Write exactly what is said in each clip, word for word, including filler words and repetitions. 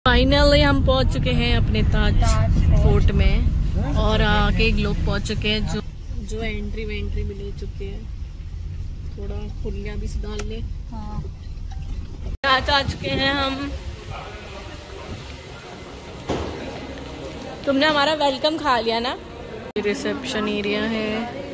Finally हम पहुंच चुके हैं अपने ताज फोर्ट में और आके लोग पहुंच चुके हैं जो जो एंट्री वेंट्री भी ले चुके हैं। थोड़ा खुलियां भी डाल ले। हाँ। आज आ चुके हैं हम। तुमने हमारा वेलकम खा लिया ना। रिसेप्शन एरिया है।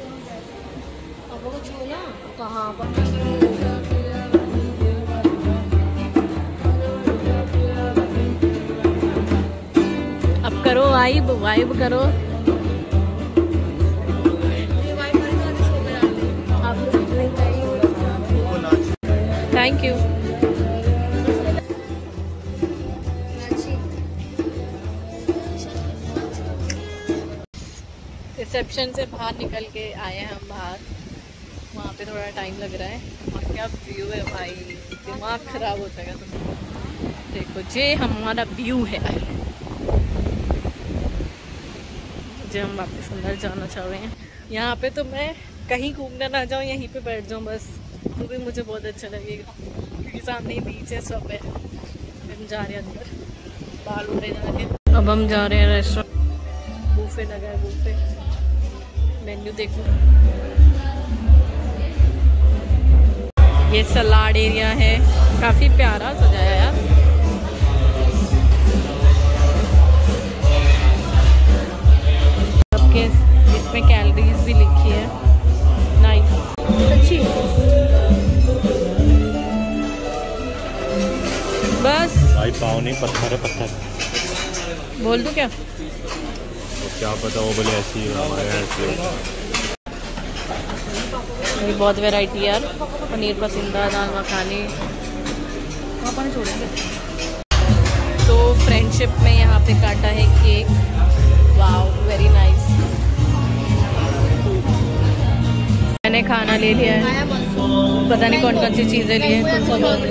कहाँ पर करो वाइब वाइब करो। Thank you. रिसेप्शन से बाहर निकल के आए हैं हम बाहर। वहाँ पे थोड़ा टाइम लग रहा है और क्या व्यू है भाई, दिमाग खराब हो जाएगा तुम। देखो ये हमारा व्यू है। जो हम वापस अंदर जाना चाह रहे हैं। यहाँ पे तो मैं कहीं घूमने ना जाऊँ, यहीं पे बैठ जाऊँ बस, तो भी मुझे बहुत अच्छा लगेगा क्योंकि सामने ही बीच है, सब है। हम जा रहे हैं अंदर, बाल उड़े जा रहे हैं। अब हम जा रहे हैं रेस्टोरेंट। बूफे लगा है, बूफे। मेन्यू देखो। ये सलाड एरिया है, काफ़ी प्यारा सजाया यार। इसमें कैलोरीज भी लिखी है। नाइस, अच्छी। बस भाई पाँव नहीं, पत्थर है, पत्थर। बोल दूं क्या? तो क्या पता वो बोले ऐसी हमारे यहाँ। बहुत वैरायटी यार। पनीर पसंदा, दाल मखानी। अपन छोड़ेंगे तो फ्रेंडशिप में यहाँ पे काटा है केक। Wow, very nice. मैंने खाना ले लिया है, पता नहीं कौन कौन सी चीज़ें ली हैं,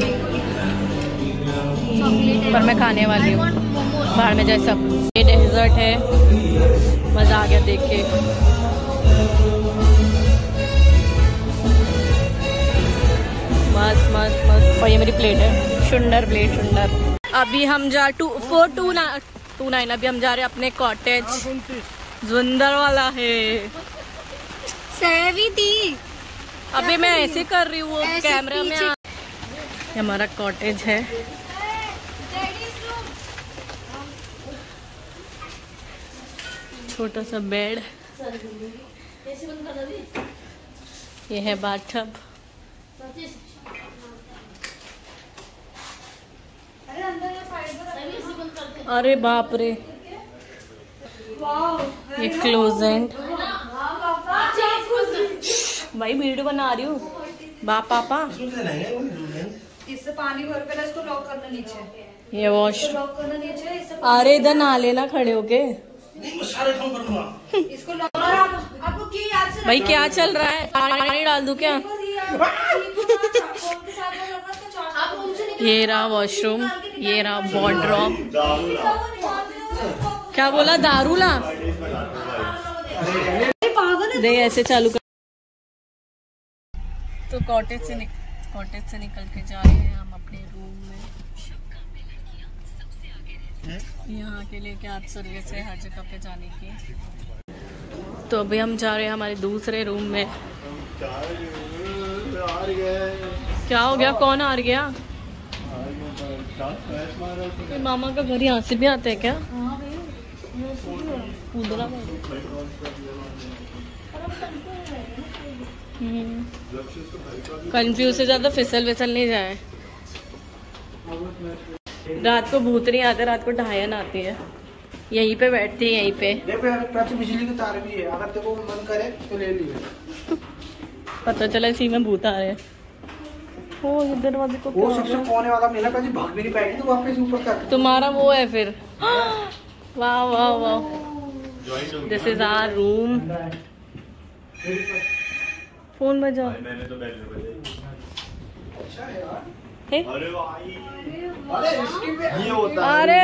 पर मैं खाने वाली हूँ। बाहर में जाए सब। ये डेजर्ट है, मज़ा आ गया देख के। मस्त मस्त मस्त। और ये मेरी प्लेट है, सुंदर प्लेट, सुंदर। अभी हम जा टू फोर टू ना टू नाइन अभी हम जा रहे हैं अपने कॉटेज। जुंदर वाला है। सहवी थी। अभी मैं ऐसे कर रही हूँ कैमरा में। ये हमारा कॉटेज है। छोटा सा बेड। ये है बाथटब। अरे बाप रे, ये क्लोजेंट। भाई वीडियो बना रही हूँ। बाप पापा इससे पानी भर कर इसको लॉक करना नीचे। ये वॉश लॉक करना नीचे। अरे इधर नहा लेना खड़े होके। इसको लॉक। आपको क्या याद से भाई क्या चल रहा है? पानी डाल दूं क्या? ये रहा वॉशरूम, ये रहा वार्डरोब। क्या बोला? दारू ला दे, ऐसे चालू कर। तो कॉटेज से कॉटेज से निकल के जा रहे हैं हम अपने रूम में। यहाँ के लिए कैब सर्विस है हर जगह पे जाने की। तो अभी हम जा रहे हैं हमारे दूसरे रूम में। क्या हो गया? कौन हार गया? मामा का घर यहाँ से भी आता है क्या? कंफ्यूज से ज्यादा फिसल विसल नहीं जाए। रात को भूतनी आते, रात को ढायन आती है। यहीं पे बैठती है, यहीं पे। बिजली के तार भी है, अगर तेरे को मन करे तो ले लियो। पता चला इसी में भूत आ रहे हैं। ओ ये दरवाजे को वो सबसे कोने वाला मिला, कभी भाग भी नहीं पाएगी तो वापस ऊपर कर। तुम्हारा वो है फिर। वाह वाह वाह। This is our room. Phone बजा। अरे अरे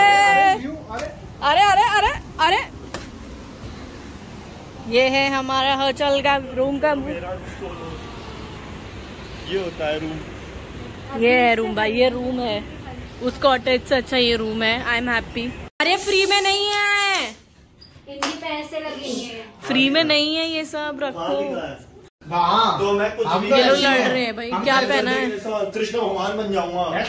अरे अरे अरे अरे ये है हमारा होटल का रूम का। ये होता है रूम। ये है रूम भाई, ये रूम है। उस कॉटेज से अच्छा ये रूम है। I am happy. अरे फ्री में नहीं है, इनके पैसे लगेंगे। फ्री में नहीं है ये सब, रखो। हाँ तो मैं कुछ भी ये लोग लड़ रहे हैं भाई, क्या पहना है? कृष्ण भगवान बन जाऊंगा।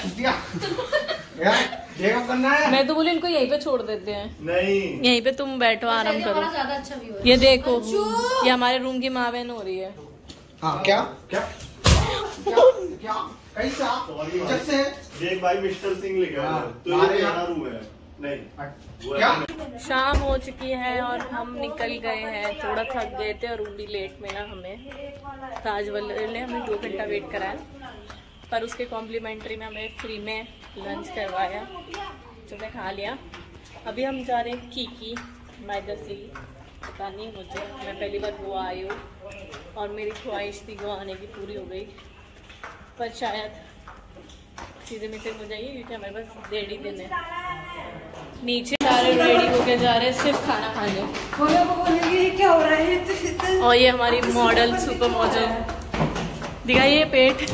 करना है। मैं तो बोली इनको यहीं पे छोड़ देते हैं। नहीं, यहीं पे तुम बैठो आराम करो। ज्यादा अच्छा व्यू है। ये देखो, ये हमारे रूम की माँ बहन हो रही है। हाँ क्या क्या क्या क्या कैसा जब से देख भाई मिस्टर सिंह लिखा है तो हमारे ये यहाँ- मेरा रूम है। नहीं वो क्या है- शाम हो चुकी है और हम निकल गए हैं। थोड़ा थक गए थे और रूम भी लेट मिला हमें। ताज वाले ने हमें दो घंटा वेट कराया, पर उसके कॉम्प्लीमेंट्री में हमें फ्री में लंच करवाया, जो मैं खा लिया। अभी हम जा रहे हैं कीकी मैदसी। पता नहीं मुझे, मैं पहली बार गोवा आई हूँ और मेरी ख्वाहिश थी गोवा आने की, पूरी हो गई। पर शायद चीज़ें मिसिंग हो जाएगी क्योंकि हमारे पास डेढ़ ही दिन है। नीचे सारे रेडी होके जा रहे हैं सिर्फ खाना खाने। क्या हो रहा है? और ये हमारी मॉडल सुपर मॉडल, दिखाइए पेट।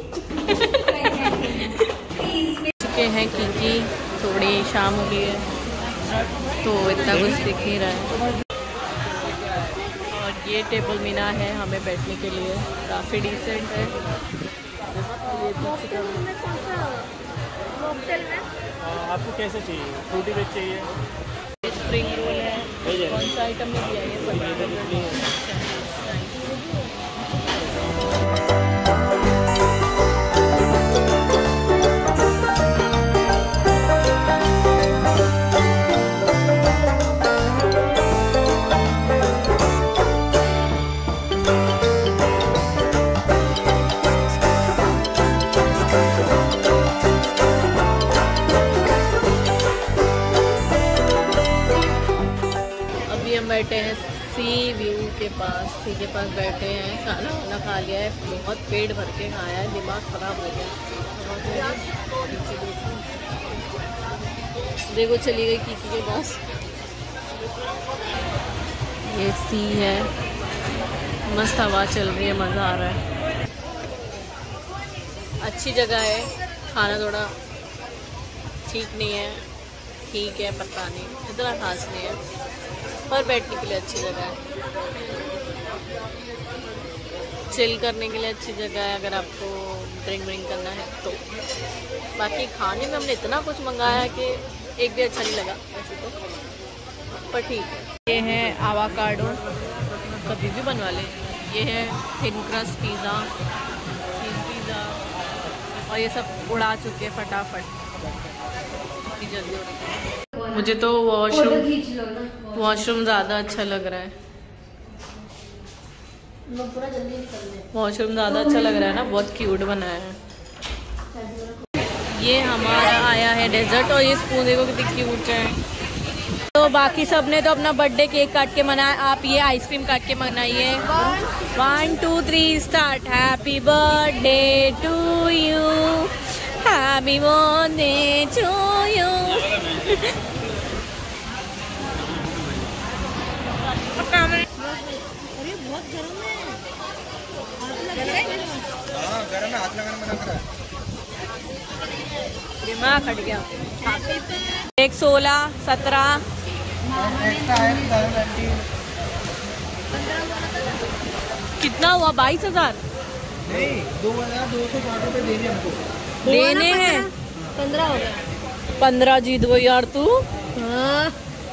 चुके हैं क्योंकि थोड़ी शाम हो गई है तो इतना कुछ दिख नहीं रहा है। और ये टेबल मीना है हमें बैठने के लिए, काफ़ी डिसेंट है। आपको कैसे चाहिए? फ्रूटी वेज चाहिए? स्प्रिंग रोल है। कौन सा आइटम में दिया है? बैठे हैं सी व्यू के पास। सी के पास बैठे हैं, खाना वाना खा लिया है, बहुत पेट भर के खाया है, दिमाग ख़राब हो गया। देखो चली गई कीकी के पास। ये सी है, मस्त हवा चल रही है, मज़ा आ रहा है। अच्छी जगह है, खाना थोड़ा ठीक नहीं है, ठीक है पता नहीं, इतना खास नहीं है, पर बैठने के लिए अच्छी जगह है, चिल करने के लिए अच्छी जगह है अगर आपको ड्रिंक व्रिंक करना है तो। बाकी खाने में हमने इतना कुछ मंगाया कि एक भी अच्छा नहीं लगा वैसे तो, पर ठीक है। ये है आवाकाडो, कभी भी बनवा लें। ये है thin crust pizza, cheese pizza, और ये सब उड़ा चुके हैं फटाफट, इतनी जल्दी हो रही है। मुझे तो वॉशरूम वॉशरूम ज़्यादा अच्छा लग रहा है। वॉशरूम ज़्यादा अच्छा लग रहा है ना, बहुत क्यूट बनाया है। ये हमारा आया है डेजर्ट, और ये स्पून देखो कितनी क्यूट है। तो बाकी सब ने तो अपना बर्थडे केक काट के मनाया, आप ये आइसक्रीम काट के मनाइए। One two three start. Happy birthday to you, happy birthday to you. अरे बहुत गर्म है, हाँ गरम है, हाथ लगाना मना करा। दिमाग हट गया। एक सोलह सत्रह कितना हुआ? बाईस हजार नहीं, दो हजार दो सौ साठ रुपए देने हमको देने हैं। पंद्रह हो गया। पंद्रह जीत गई यार तू। हाँ।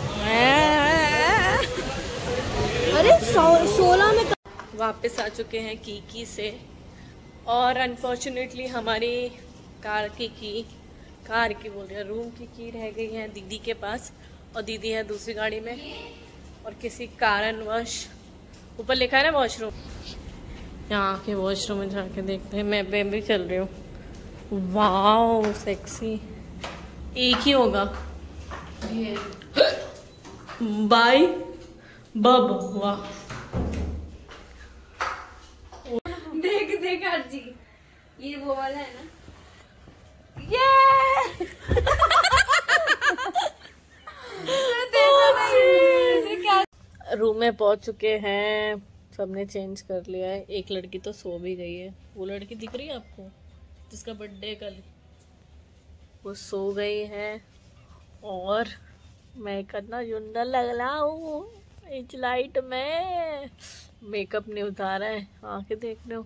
अरे सोलह में वापस आ चुके हैं कीकी से, और अनफॉर्चुनेटली हमारी कार की की कार की बोल रही है रूम की की रह गई है दीदी के पास, और दीदी है दूसरी गाड़ी में, और किसी कारणवश ऊपर लिखा है ना वॉशरूम, यहाँ के वॉशरूम में जाके देखते हैं। मैं मैं भी चल रही हूँ। वाओ सेक्सी, एक ही होगा बाय बब। वाह देख देख जी, ये वो वाला है ना, ये रूम में पहुंच चुके हैं, सबने चेंज कर लिया है। एक लड़की तो सो भी गई है। वो लड़की दिख रही है आपको जिसका बर्थडे कल, वो सो गई है और मैं कितना सुंदर लग रहा हूँ इस लाइट में। मेकअप नहीं उतारा है, आंखें देख लो।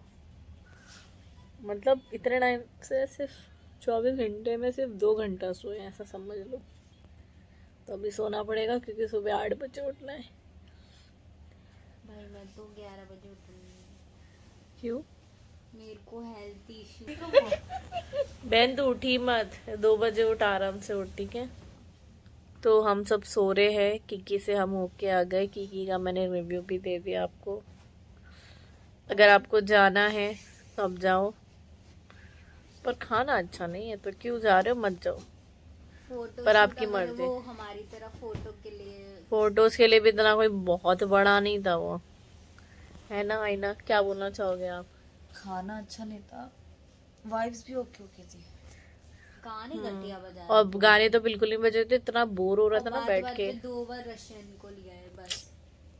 मतलब इतने टाइम से सिर्फ चौबीस घंटे में सिर्फ दो घंटा सोए, ऐसा समझ लो। तो अभी सोना पड़ेगा क्योंकि सुबह आठ बजे उठना है। भाई मैं तो ग्यारह बजे उठूंगी। क्यों? मेरे को हेल्थ इश्यू। बहन तो उठी मत, दो बजे उठ, आराम से उठ, ठीक है। तो हम सब सो रहे हैं, किकी से हम होके आ गए। किकी का मैंने रिव्यू भी दे दिया आपको। अगर आपको जाना है तो आप जाओ, पर खाना अच्छा नहीं है तो क्यों जा रहे हो, मत जाओ। फोटो पर आपकी मर्जी। वो हमारी तरफ फोटो के लिए, फोटोज के लिए भी इतना कोई बहुत बड़ा नहीं था वो, है ना आईना? क्या बोलना चाहोगे आप? खाना अच्छा नहीं था, वाइब्स भी ओके ओके थी। गाने घटिया बजा और गाने तो बिल्कुल नहीं बजे थे, इतना बोर हो रहा था ना बात बैठ बात के। पे दो बार रशियन को लिया है बस।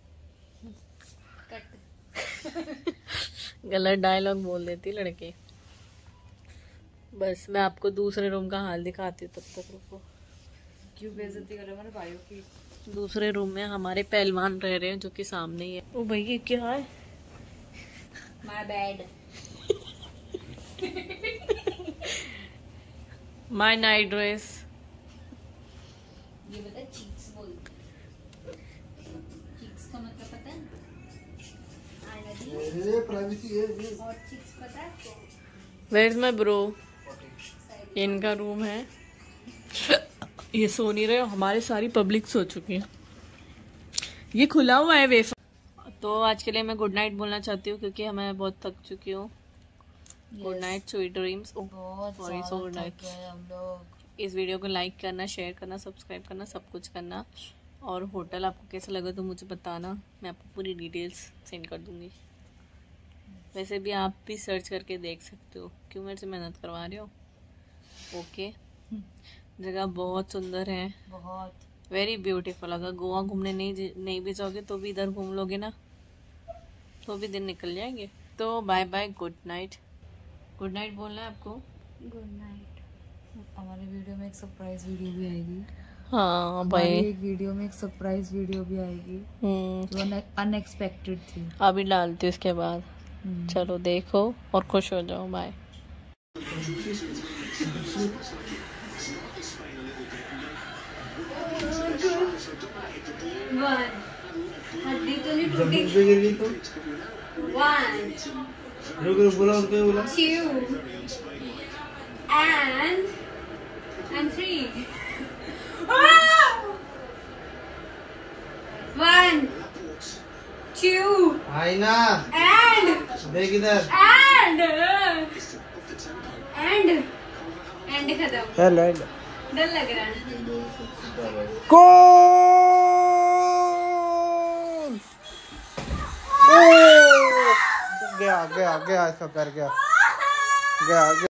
कट। गलत डायलॉग बोल देती लड़की। बस मैं आपको दूसरे रूम का हाल दिखाती हूँ, तब तक रुको। क्यों बेइज्जती कर रहे हो हमारे भाइयों की? दूसरे रूम में हमारे पहलवान रह रहे हैं जो कि सामने ही है। ओ भैया क्या है? My bad. My night dress. ये बता चीक्स बोलते हैं। चीक्स का मतलब पता है? आईना दी। ये प्राइवेसी है। और चीक्स पता है आपको? Where is my bro? इनका रूम है, ये सो नहीं रहे। हमारे सारी पब्लिक सो चुकी है, ये खुला हुआ है वेफर। तो आज के लिए मैं गुड नाइट बोलना चाहती हूँ क्योंकि मैं बहुत थक चुकी हूँ। Good night, sweet dreams. बहुत सॉरी, सो गुड नाइट। हम लोग इस वीडियो को लाइक करना, शेयर करना, सब्सक्राइब करना, सब कुछ करना। और होटल आपको कैसा लगा तो मुझे बताना, मैं आपको पूरी डिटेल्स सेंड कर दूंगी। वैसे भी आप भी सर्च करके देख सकते हो, क्यों मेरे से मेहनत करवा रहे हो। ओके, जगह बहुत सुंदर है, बहुत वेरी ब्यूटीफुल। अगर गोवा घूमने नहीं नहीं भी जाओगे तो भी इधर घूम लोगे ना, तो भी दिन निकल जाएंगे। तो bye bye, good night. Good night बोलना है आपको? Good night. हमारे वीडियो में एक सरप्राइज वीडियो भी आएगी। हाँ हमारी भाई, एक वीडियो में एक सरप्राइज वीडियो भी आएगी हम्म, जो अनएक्सपेक्टेड थी। अभी डालती हूँ इसके बाद। चलो देखो और खुश हो जाओ। बाय। वन। हड्डी तो नहीं जमीन टूटी। पे गिर गई तो वन, रुक रुक बोला उसको बोला two, and and three. One, two, आईना एंड देख इधर। एंड एंड एंड खत्म। हेलो डर लग रहा है। कौन गया गया गया इसका पैर गया गया गया